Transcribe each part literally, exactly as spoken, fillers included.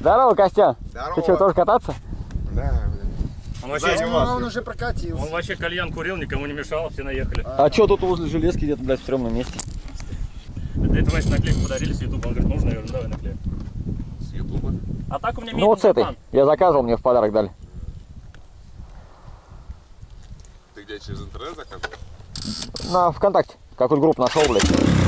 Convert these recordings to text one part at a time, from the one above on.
Здорово, Костян. Здорово. Ты что, тоже кататься? Да, Он вообще, он, он, он уже прокатился. он вообще кальян курил, никому не мешал, все наехали. А, а что тут возле железки где-то, блядь, в стрёмном месте? Это, это значит, наклейку подарили с ютуба. Он говорит, нужно? Я говорю, давай наклею. С ютуба? А так у меня Ну вот с этой. Я заказывал, мне в подарок дали. Ты где, через интернет заказывал? На ВКонтакте. Какую-то группу нашел, блядь.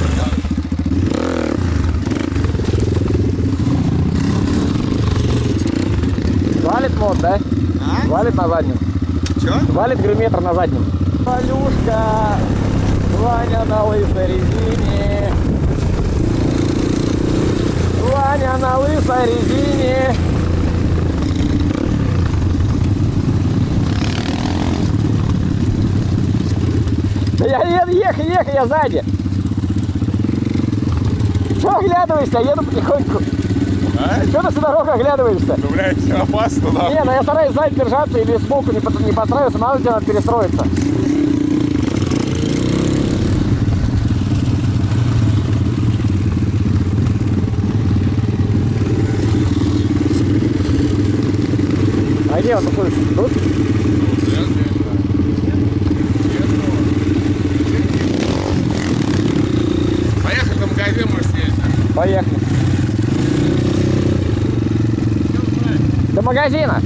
Валит мод, да? А? Валит на заднем. Чё? Валит грометр на заднем. Валюшка, Ваня на лысой резине. Ваня на лысой резине. Да я еду, ехай, ехай, я сзади. Чё оглядываешься? Я еду потихоньку. А? Чё ты всю дорогу оглядываешься? Ну, блядь, все опасно, да? Не, ну я стараюсь сзади держаться или сбоку не, не подстраиваться, надо тебе надо перестроиться. А где он такой? Тут? Поехали на магазин, может, съездить? Поехали. До магазина.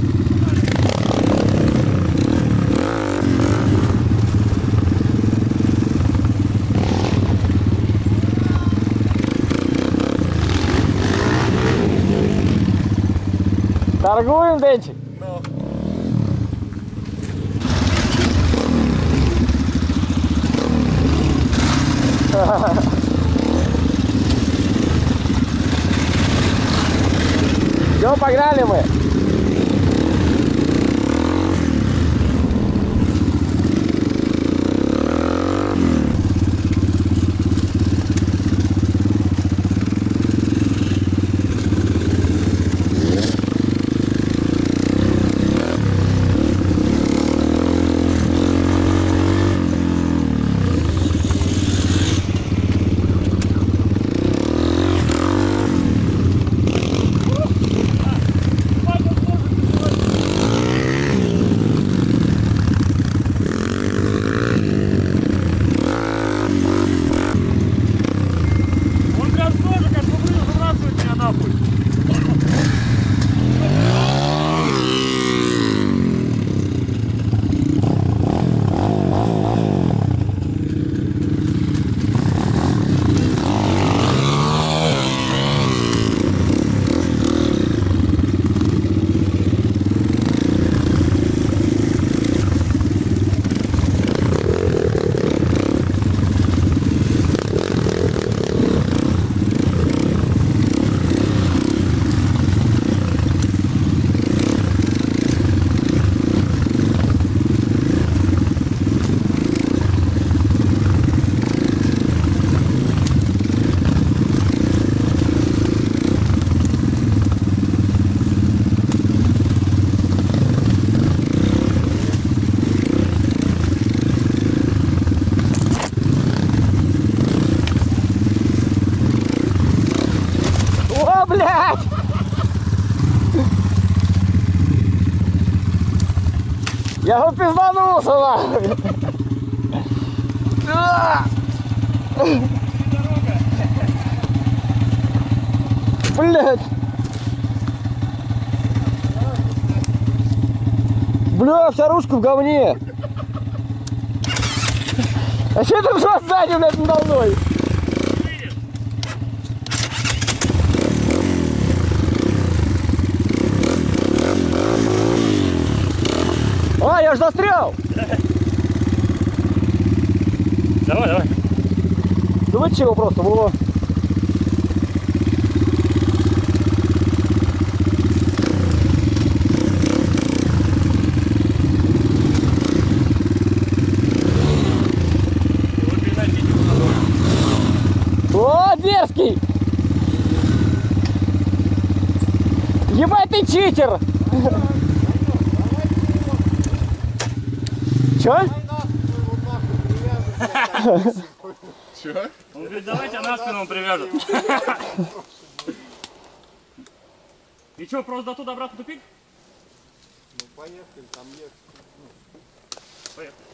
Торгуем, Денчик? Ну. Все, погнали мы. О, блядь! Я вот пизданулся, нахуй! Блядь! Бля, вся ручка в говне! А что ты что сзади, блядь, надо мной? А, я ж застрял! Давай, давай. Да вы чего просто, во. О, дерзкий! Ебать ты читер! Чё? Чё? Он говорит, давайте на спину он привяжет. И что, просто до туда обратно тупик? Ну поехали, там ехать. Поехали.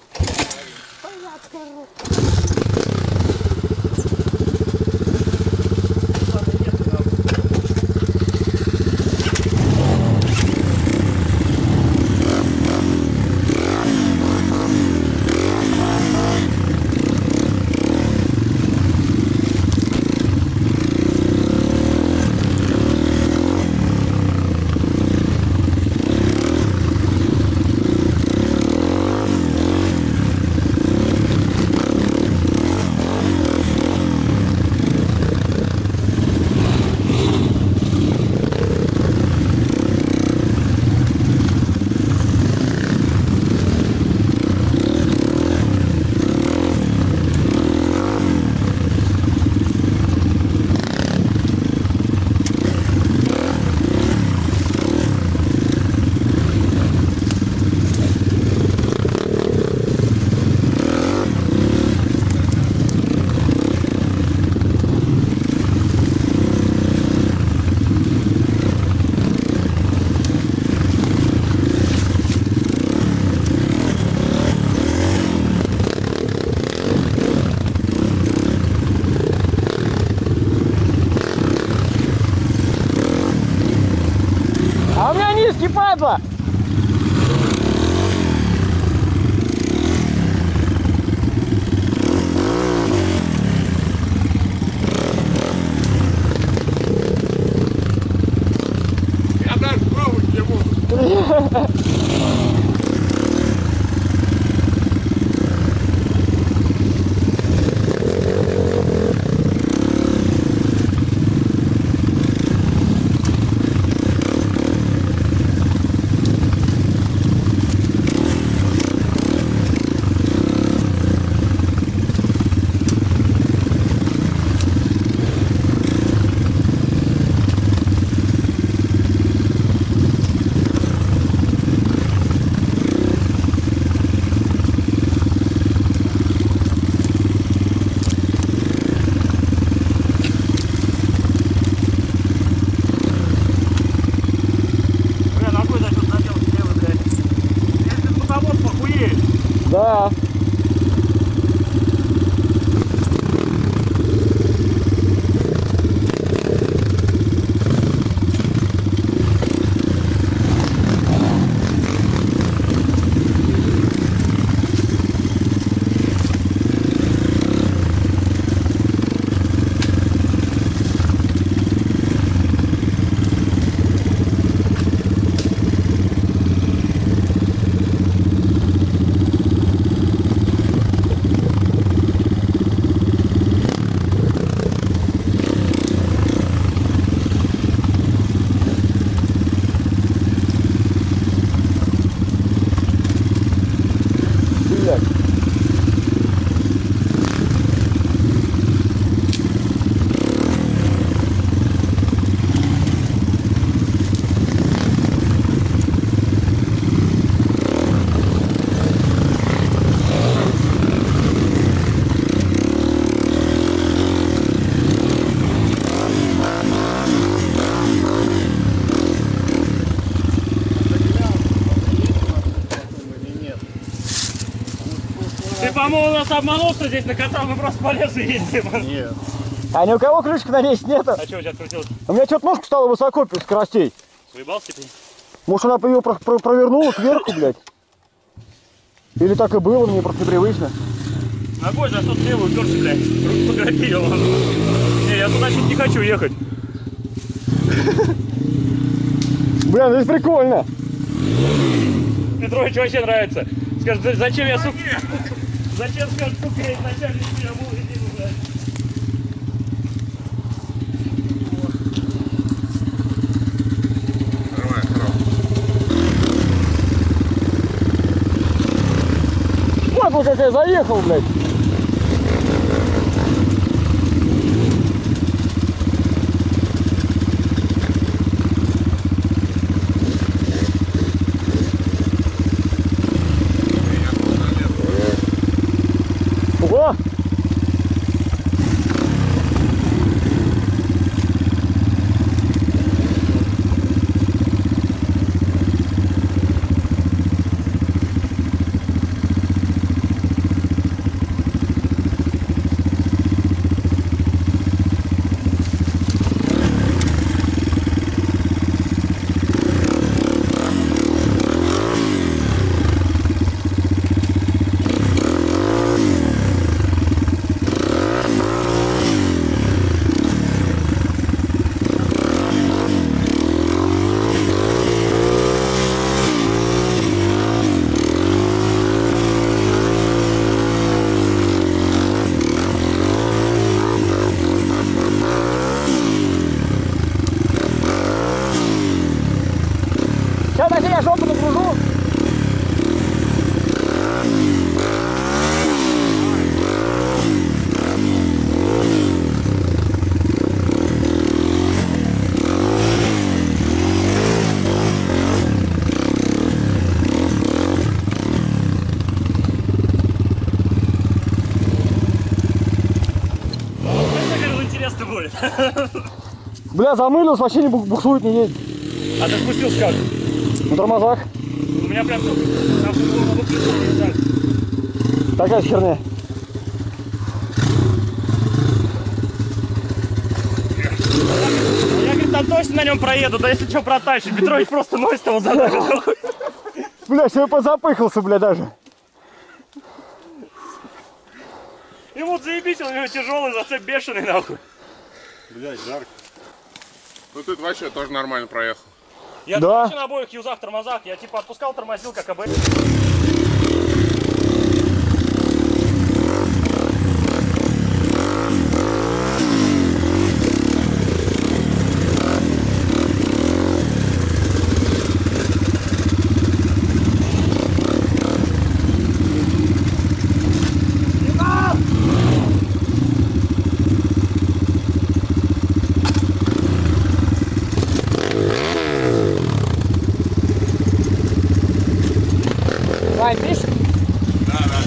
А у меня низкий, падла! Я даже пробовать не буду. Да. Ты, по-моему, нас обманул, что здесь накатал, мы просто по лесу ездим. Нет. А ни у кого ключика на десять нету? А что у тебя открутилось? У меня что-то ножка стала высоко скоростей. Выебался ты? Может, она ее про про провернула кверху, блядь? Или так и было, мне просто непривычно. Огонь, за что ты левую уперся, блядь? Руку пограбил. Не, я туда чуть не хочу ехать. Бля, ну здесь прикольно. Петрович вообще нравится. Скажет, зачем я, сука... Зачем, скажет, сука, я изначально я был резину, блядь. Нормально, хорошо. Вот он как я заехал, блядь. Ого! Бля, замылился, вообще не бук- буксует, не едет. А ты спустился как? На тормозах. У меня прям там выключил. Такая херня. Я, говорит, там точно на нем проеду, да если что протащить. Петрович просто носит его за ногу. Бля, все позапыхался, бля, даже. И вот заебись, он у него тяжелый, зацеп бешеный нахуй. Блядь, жарко. Ну тут вообще тоже нормально проехал. Я Да. вообще на обоих юзах, тормозах, я типа отпускал, тормозил, как обычно. Вань, видишь? Да, да.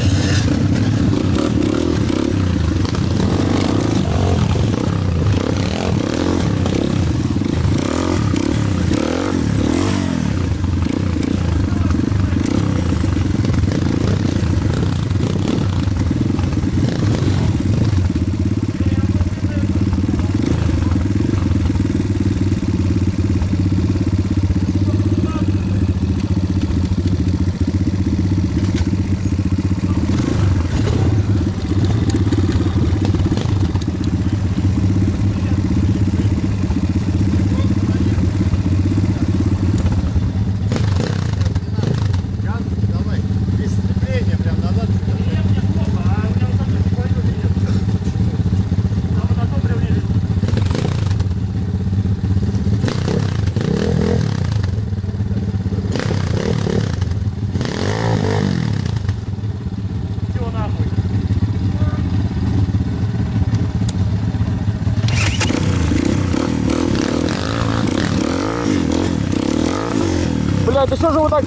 Блядь, да что же вы так...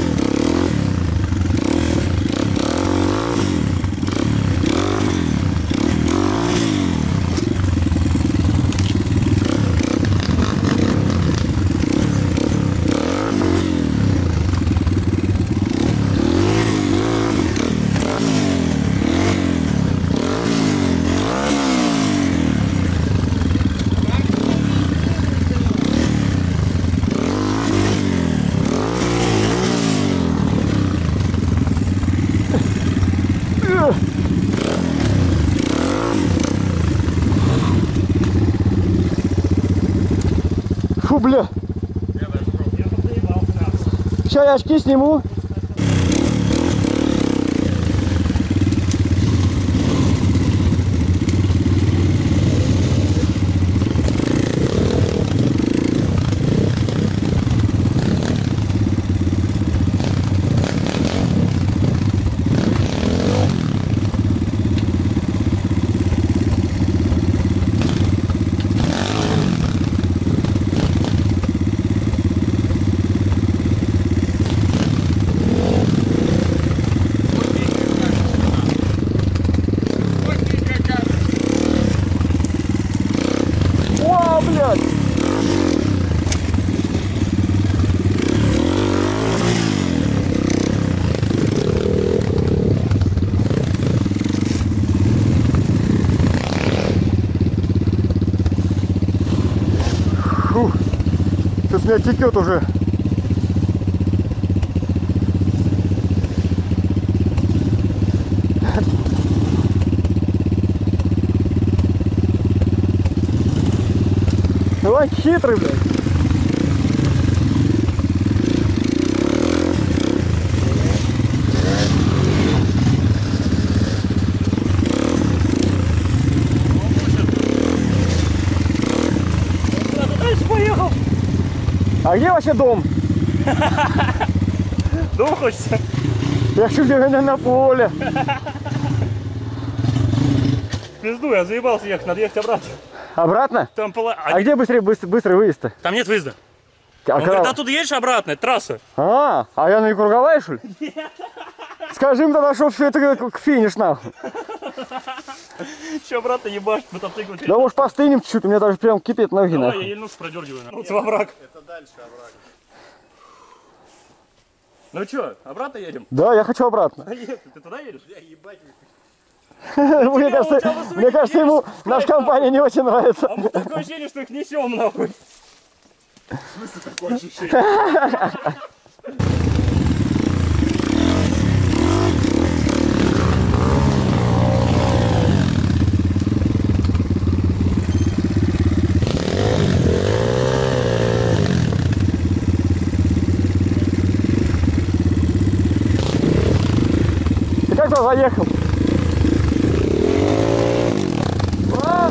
Фу, бля. Сейчас я очки сниму. О, блядь. Фу. Тут меня текет уже. Давай хитрый, блядь. Дальше поехал. А где вообще дом? Дом хочется. Я хочу где-то на поле. Пизду, я заебался ехать, надо ехать обратно. Обратно? Там, пола... А где быстрее, быстрый, быстрый выезд-то? Там нет выезда. А, Он когда- говорит, оттуда едешь обратно, это трасса. а, а я на круговая, что ли? Скажи им тогда, что все это к- к финиш, нахуй. Че, брат, ебашь, мотоцикл? Да уж постынем чуть-чуть, у меня даже прям кипит ноги. Давай, нахуй. я еле нос продергиваю. Ну, во враг. Это дальше овраг. Ну что, обратно едем? Да, я хочу обратно. Поехали, ты туда едешь? Я ебать. Мне кажется, тебя высокий мне кажется, ему едешь, наша кайф, компания не очень нравится. А мы такое ощущение, что их несем нахуй. В смысле такое ощущение? Ты как туда заехал? А?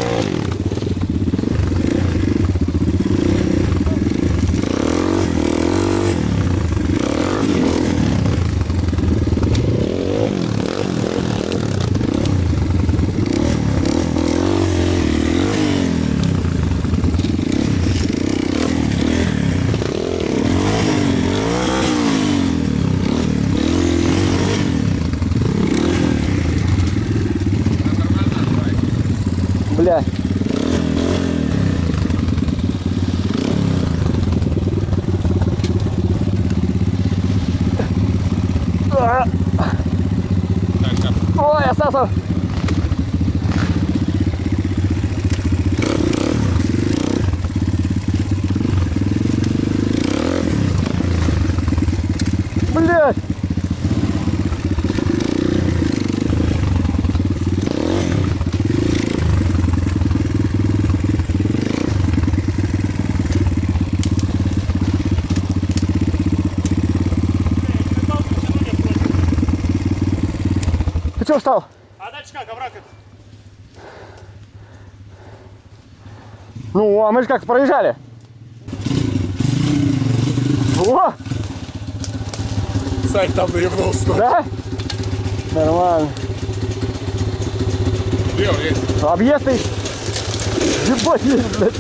Бля. А. Ой, остался. Блядь. Ты чё встал? А дальше как, овраг это? Ну, а мы же как проезжали. О, Сань там наебнулся. да? Нормально. Где он есть? Объезд есть. Ебать, есть, блядь.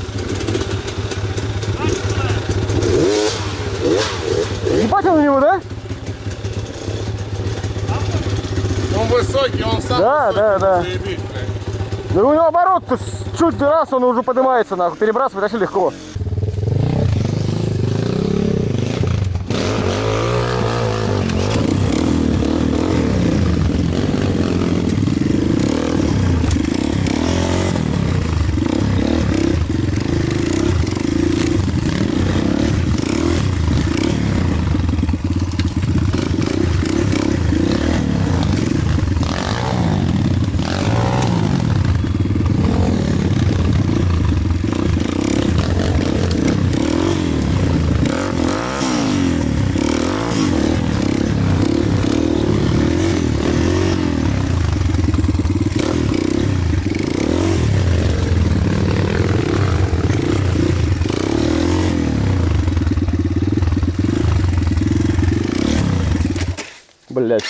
Ебать он у него, да? Он высокий, он сам Да, высокий. да, да. Заебись, блядь. Ну у него оборот, чуть раз он уже поднимается, нахуй, перебрасывать вообще легко. Блять.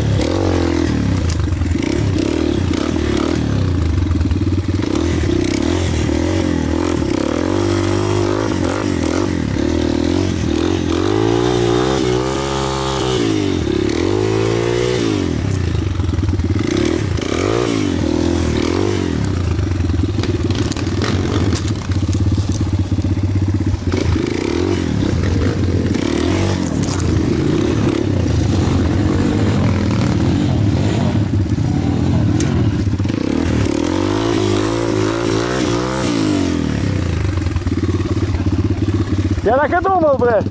Я так и думал, блядь.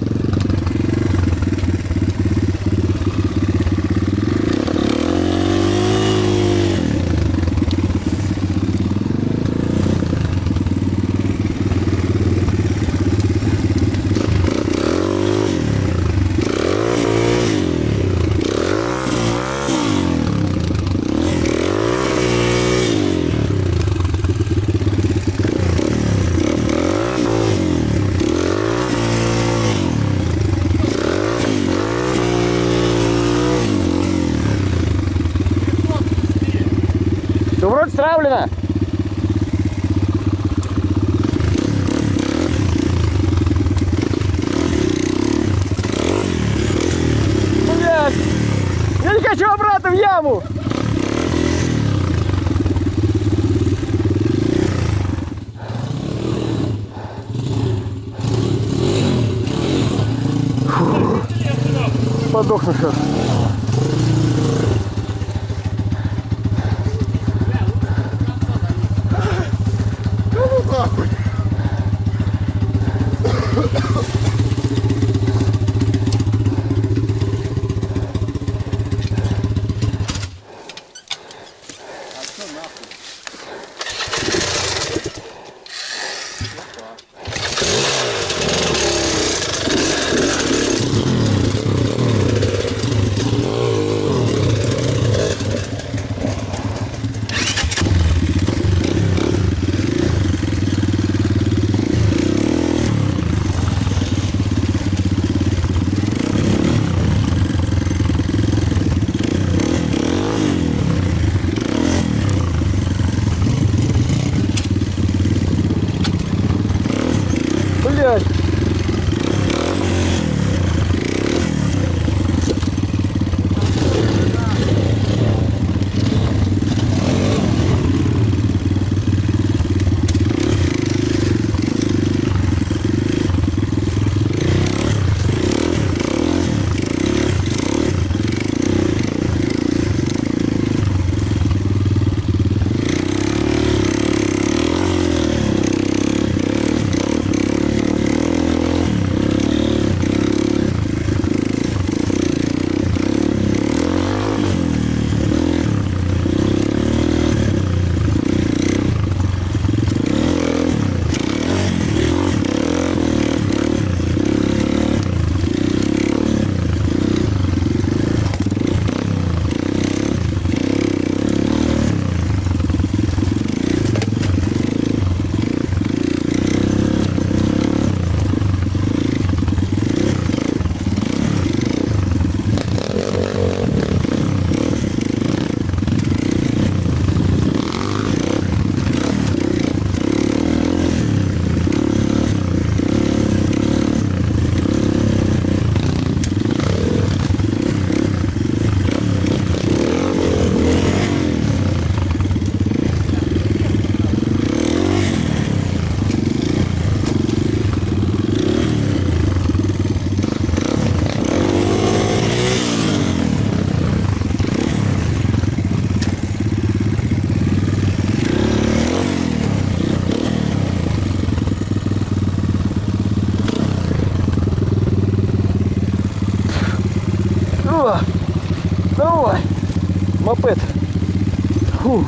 Ну вроде стравлено. Блядь, я не хочу обратно в яму. подохну сейчас. Ну нахуй. Блядь. О, давай, мопед. Фу.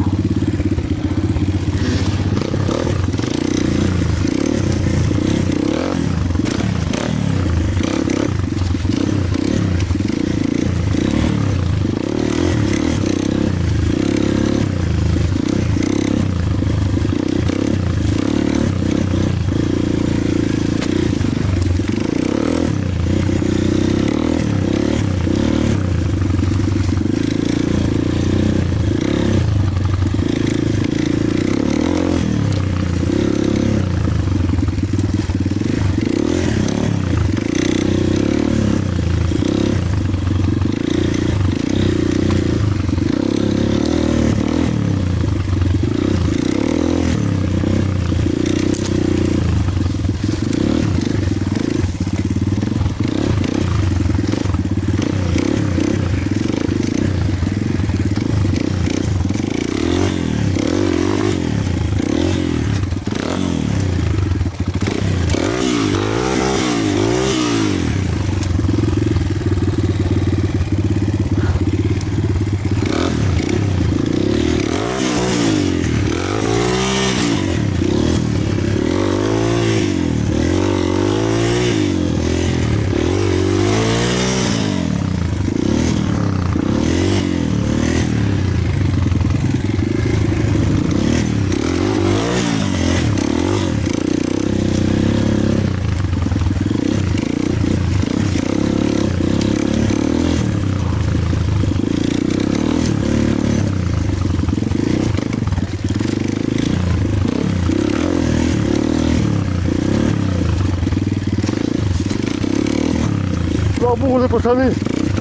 Слабули, пацаны.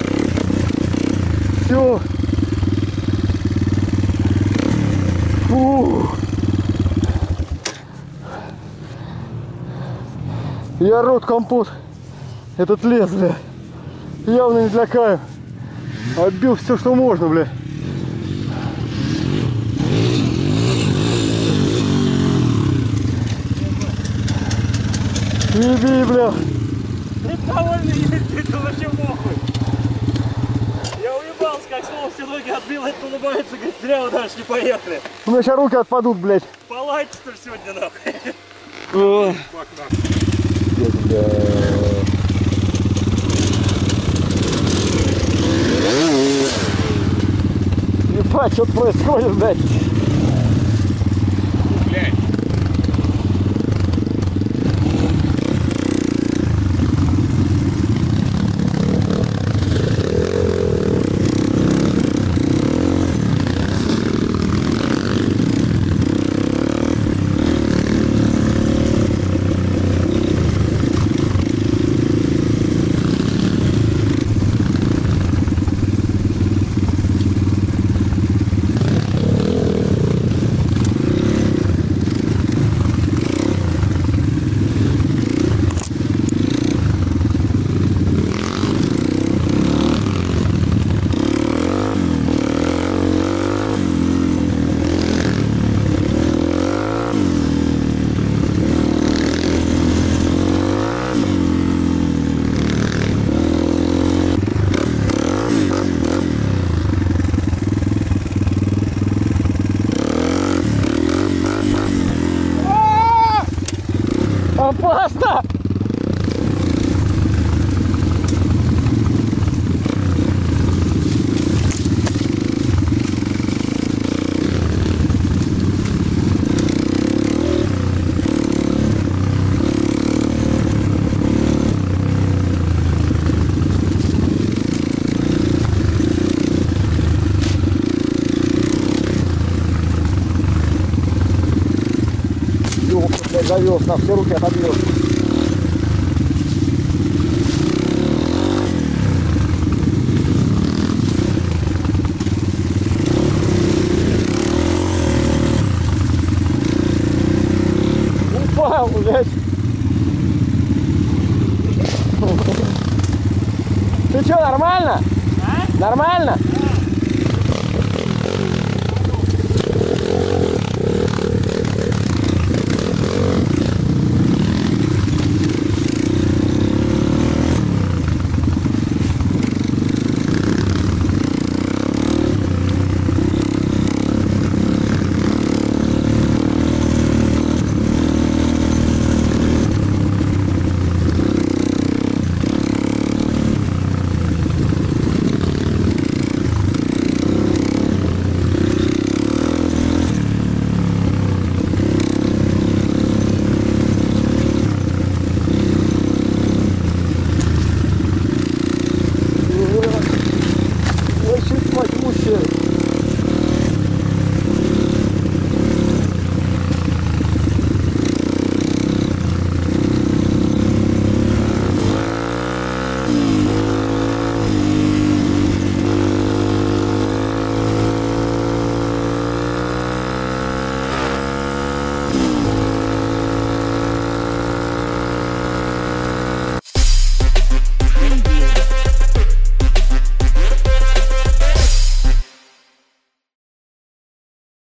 Все. Фу. Я рот компот. Этот лес, бля. Явно не для кайфа. Отбил все, что можно, бля. Еби, бля. Ты довольный ездить, это вообще похуй. Я уебался, как слово все ноги отбил, это улыбается, говорит, зря вы дальше не поехали. У меня сейчас руки отпадут, блядь. Полайте, что ли, сегодня, нахуй? Бак наш. Ебать, что происходит, блядь? Блядь. Опасно! Завез, на все руки отобьет. Упал, блядь. Ты что, нормально? А? Нормально? Да.